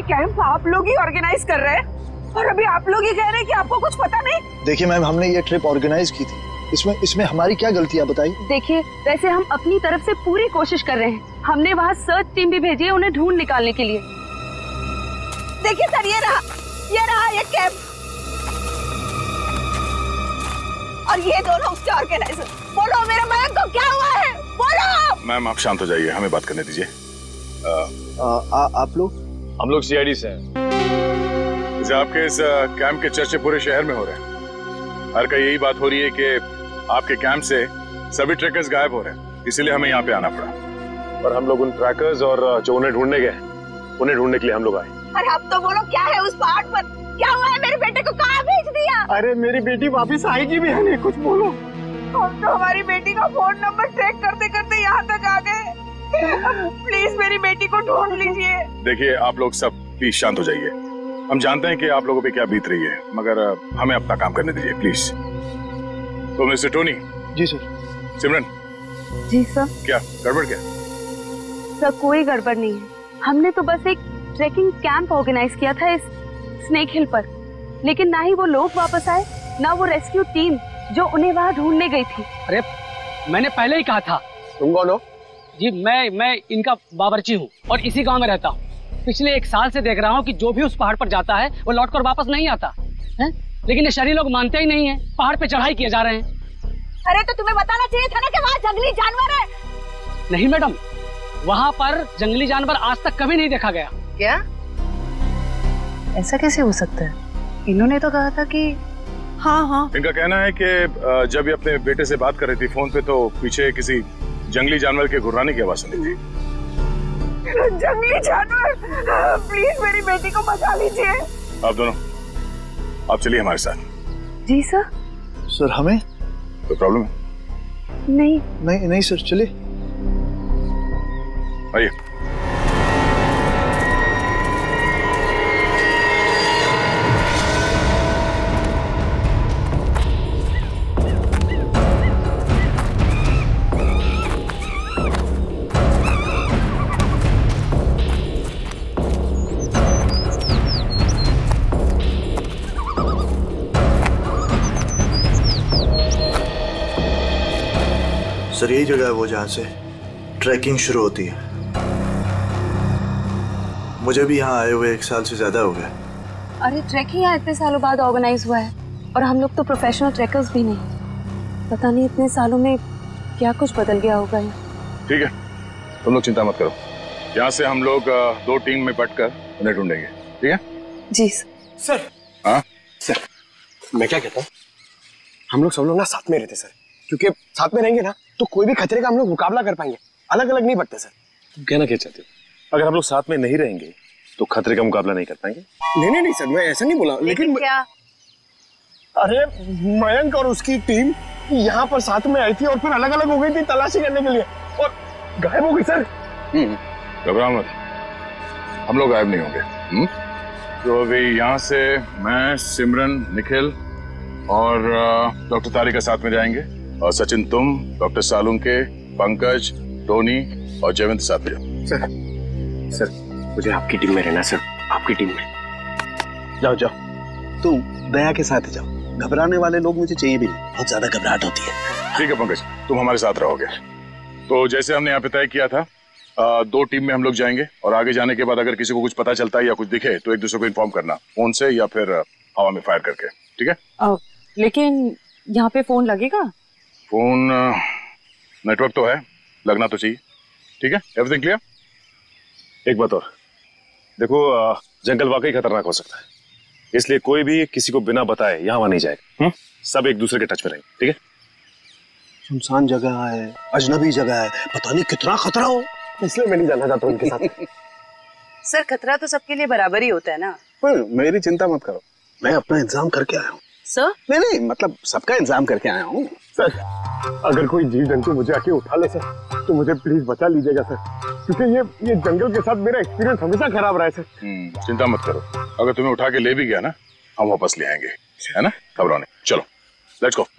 Camp आप लोग ही organise कर रहे हैं और अभी आप लोग ही कह रहे हैं कि आपको कुछ पता नहीं। देखिए मैम, हमने ये ट्रिप ऑर्गेनाइज की थी, इसमें हमारी क्या गलती है बताइए। देखिए वैसे हम अपनी तरफ से पूरी कोशिश कर रहे हैं। हमने वहाँ सर्च टीम भी भेजी है उन्हें ढूंढ निकालने के लिए। देखिए सर, ये कैंप और ये दोनों उसके ऑर्गेनाइजर। बोलो मेरे मयंक को क्या हुआ है, बोलो। मैम आप शांत हो जाइए, हमें बात करने दीजिए। आप लोग? हम लोग CID से हैं। आपके इस कैंप के चर्चे पूरे शहर में हो रहे हैं। हर का यही बात हो रही है कि आपके कैंप से सभी ट्रैकर्स गायब हो रहे हैं, इसीलिए हमें यहाँ पे आना पड़ा। और हम लोग उन ट्रैकर्स और जो उन्हें ढूंढने गए, उन्हें ढूंढने के लिए हम लोग आए। अरे अब तो बोलो क्या है उस पहाड़ पर, क्या हुआ है? मेरे बेटे को कहाँ भेज दिया? अरे मेरी बेटी वापस आएगी भी है नहीं, कुछ बोलो। हम तो हमारी बेटी का फोन नंबर ट्रैक करते करते यहाँ तक आ गए। प्लीज मेरी बेटी को ढूंढ लीजिए। देखिए आप लोग सब प्लीज शांत हो जाइए। हम जानते हैं कि आप लोगों पे क्या बीत रही है, मगर हमें अपना काम करने दीजिए प्लीज। तो मिस्टर टोनी। जी सर। सिमरन। जी सर। क्या गड़बड़ क्या? सर कोई गड़बड़ नहीं है, हमने तो बस एक ट्रैकिंग कैंप ऑर्गेनाइज किया था इस स्नेक हिल पर, लेकिन ना ही वो लोग वापस आए ना वो रेस्क्यू टीम जो उन्हें वहाँ ढूंढने गई थी। अरे मैंने पहले ही कहा था। तुम कौन हो? जी मैं इनका बावर्ची हूँ और इसी गांव में रहता हूँ। पिछले 1 साल से देख रहा हूँ कि जो भी उस पहाड़ पर जाता है वो लौटकर वापस नहीं आता है, लेकिन ये शहरी लोग मानते ही नहीं है, पहाड़ पे चढ़ाई किए जा रहे हैं। अरे तो तुम्हें बताना चाहिए था ना कि वहाँ जंगली जानवर है। नहीं मैडम, वहाँ पर जंगली जानवर आज तक कभी नहीं देखा गया। क्या? ऐसा कैसे हो सकता है? इन्होंने तो कहा था कि हाँ। इनका कहना है कि जब ये अपने बेटे से बात कर रही थी फोन पे तो पीछे किसी जंगली जानवर के गुर्राने की आवाज सुनी थी। जंगली जानवर, प्लीज मेरी बेटी को बचा लीजिए। आप दोनों आप चलिए हमारे साथ। जी सर। सर हमें कोई प्रॉब्लम है? नहीं सर, चलिए। आइए। सर यही जगह है वो जहाँ से ट्रैकिंग शुरू होती है। मुझे भी यहाँ आए हुए 1 साल से ज्यादा हो गया। अरे ट्रैकिंग यहाँ इतने सालों बाद ऑर्गेनाइज हुआ है और हम लोग तो प्रोफेशनल ट्रैकर्स भी नहीं। पता नहीं इतने सालों में क्या कुछ बदल गया होगा। ठीक है, तुम लोग चिंता मत करो। यहाँ से हम लोग 2 टीम में बंटकर उन्हें ढूंढेंगे, ठीक है? जी सर। हाँ सर, मैं क्या कहता हूँ, हम लोग सब लोग ना साथ में रहते सर, क्योंकि साथ में रहेंगे ना तो कोई भी खतरे का हम लोग मुकाबला कर पाएंगे, अलग अलग नहीं बढ़ते सर। तुम कहना क्या चाहते हो? अगर हम लोग साथ में नहीं रहेंगे तो खतरे का मुकाबला नहीं कर पाएंगे? नहीं सर, मैं ऐसा नहीं बोला, लेकिन क्या? अरे मयंक और उसकी टीम यहाँ पर साथ में आई थी और फिर अलग अलग हो गई थी तलाशी करने के लिए और गायब हो गई सर। घबराओ मत, हम लोग गायब नहीं होंगे। तो अभी यहाँ से मैं, सिमरन, निखिल और डॉक्टर तारिका साथ में जाएंगे और सचिन तुम, डॉक्टर सालुंके, पंकज, टोनी और जयवंत साथ में जाओ। सर मुझे आपकी टीम में रहना सर, आपकी टीम में। जाओ तुम दया के साथ जाओ, घबराने वाले लोग मुझे चाहिए भी नहीं, बहुत ज्यादा घबराहट होती है। ठीक है पंकज, तुम हमारे साथ रहोगे। तो जैसे हमने यहाँ पे तय किया था, 2 टीम में हम लोग जाएंगे और आगे जाने के बाद अगर किसी को कुछ पता चलता है या कुछ दिखे तो एक दूसरे को इन्फॉर्म करना, फोन से या फिर हवा में फायर करके, ठीक है? लेकिन यहाँ पे फोन लगेगा? फोन नेटवर्क तो है, लगना तो चाहिए। ठीक है, एवरीथिंग क्लियर? एक बात और देखो, जंगल वाकई खतरनाक हो सकता है, इसलिए कोई भी किसी को बिना बताए यहाँ वहां नहीं जाएगा। सब एक दूसरे के टच में रहेंगे, ठीक है? सुनसान जगह है, अजनबी जगह है, पता नहीं कितना खतरा हो, इसलिए मैं नहीं जाना चाहता उनके साथ। सर खतरा तो सबके लिए बराबर ही होता है ना। मेरी चिंता मत करो, मैं अपना इंतजाम करके आया हूँ। सर? नहीं मतलब सबका इंतजाम करके आया हूँ। सर अगर कोई जीव जंतु मुझे आके उठा ले सर तो मुझे प्लीज बचा लीजिएगा सर, क्योंकि ये जंगल के साथ मेरा एक्सपीरियंस हमेशा खराब रहा है सर। चिंता मत करो, अगर तुम्हें उठा के ले भी गया ना, हम वापस ले आएंगे, है ना? घबराओ नहीं, चलो लेट्स गो।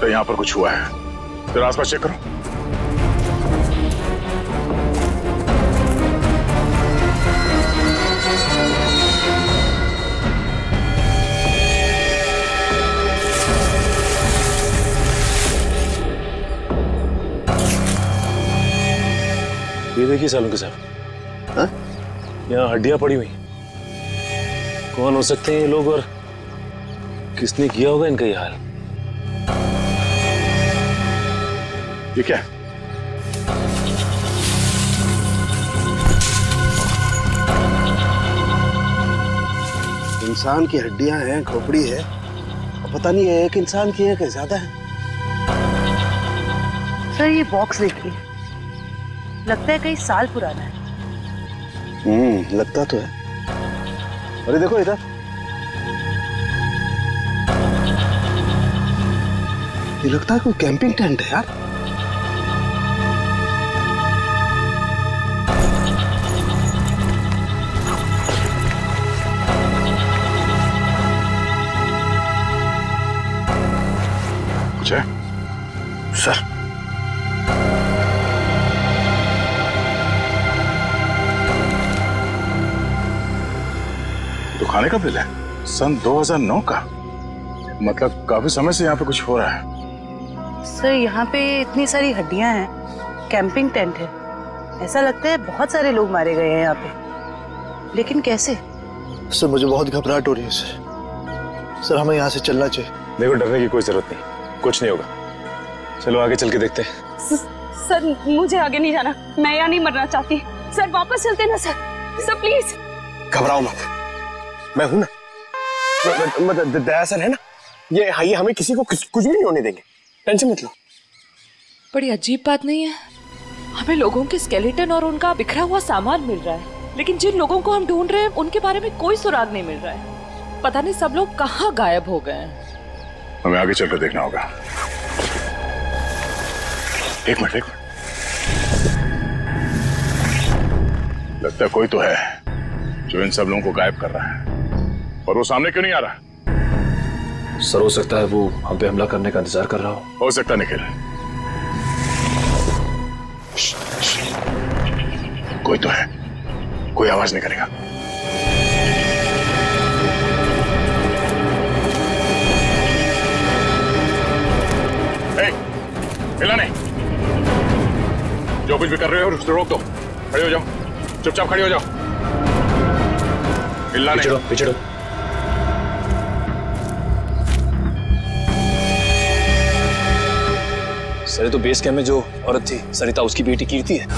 है यहाँ पर कुछ हुआ है। जरा आसपास चेक करो। ये देखिए सालों के साहब, यहाँ हड्डियां पड़ी हुई। कौन हो सकते हैं ये लोग और किसने किया होगा इनका ये हाल? ये क्या है? इंसान की हड्डियां हैं, खोपड़ी है, और पता नहीं है एक इंसान की है कि ज्यादा है। सर ये बॉक्स देखिए, लगता है कई साल पुराना है। लगता तो है। अरे देखो इधर, ये लगता है कोई कैंपिंग टेंट है यार। कुछ है? सर तो खाने का बिल है सन 2009 का। मतलब काफी समय से यहाँ पे कुछ हो रहा है। सर यहाँ पे इतनी सारी हड्डियां हैं, कैंपिंग टेंट है, ऐसा लगता है बहुत सारे लोग मारे गए हैं यहाँ पे। लेकिन कैसे? सर मुझे बहुत घबराहट हो रही है सर हमें यहाँ से चलना चाहिए। देखो डरने की कोई जरूरत नहीं, कुछ नहीं होगा। चलो आगे चल के देखते हैं। सर मुझे आगे नहीं जाना, मैं यहाँ नहीं मरना चाहती। सर वापस चलते ना सर, सर प्लीज। घबराओ मत, मैं हूं ना। दया सर है ना, ये हमें किसी को कुछ भी नहीं होने देंगे, टेंशन मत लो। बड़ी अजीब बात नहीं है, हमें लोगों के स्केलेटन और उनका बिखरा हुआ सामान मिल रहा है, लेकिन जिन लोगों को हम ढूंढ रहे हैं उनके बारे में कोई सुराग नहीं मिल रहा है। पता नहीं सब लोग कहाँ गायब हो गए हैं। हमें आगे चलकर देखना होगा। एक मिनट। लगता है कोई तो है जो इन सब लोगों को गायब कर रहा है, और वो सामने क्यों नहीं आ रहा? सर हो सकता है वो हम पे हमला करने का इंतजार कर रहा हो सकता है निखिल। कोई तो है, कोई आवाज नहीं करेगा। हिला नहीं, जो कुछ भी कर रहे हो उसको रोक दो। खड़े हो जाओ, चुपचाप खड़े हो जाओ, हिलना नहीं। पिछड़ो। सर तो बेस कैंप में जो औरत थी सरिता, उसकी बेटी कीर्ति है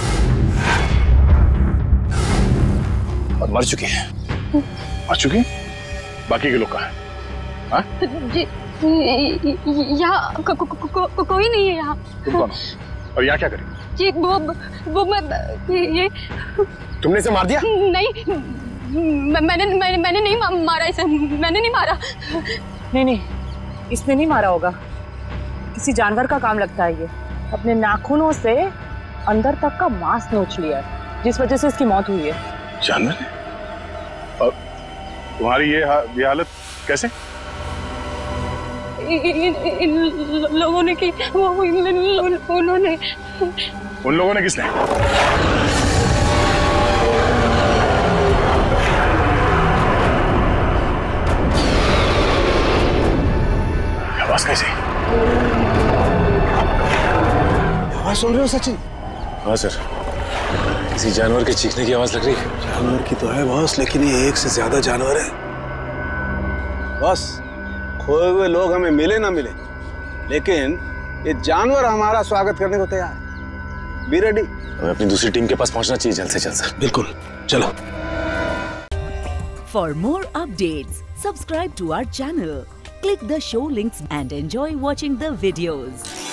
और मर चुकी है। मर चुकी? बाकी के लोग कहाँ हैं? हाँ? जी यहाँ कोई नहीं है यहाँ। तुम कौन हो? और यहाँ क्या करें? जी वो मैं ये तुमने इसे मार दिया? नहीं, मैंने नहीं मारा इसे, मैंने नहीं मारा। नहीं, इसने नहीं मारा होगा, किसी जानवर का काम लगता है। ये अपने नाखूनों से अंदर तक का मांस नोच लिया है, जिस वजह से इसकी मौत हुई है। जानवर? और तुम्हारी ये हालत कैसे? इन लोगों ने की, उन्होंने। उन लोगों ने किसने? आवाज कैसे? आवाज सुन रहे हो सचिन? हाँ सर, किसी जानवर के चीखने की आवाज लग रही है। जानवर की तो है बॉस, लेकिन ये एक से ज्यादा जानवर है बॉस। खोए हुए लोग हमें मिले ना मिले, लेकिन ये जानवर हमारा स्वागत करने को तैयार है। Be ready. हमें अपनी दूसरी टीम के पास पहुंचना चाहिए जल्द से जल्द सर। बिल्कुल, चलो। For more updates, subscribe to our channel, click the show links and enjoy watching the videos.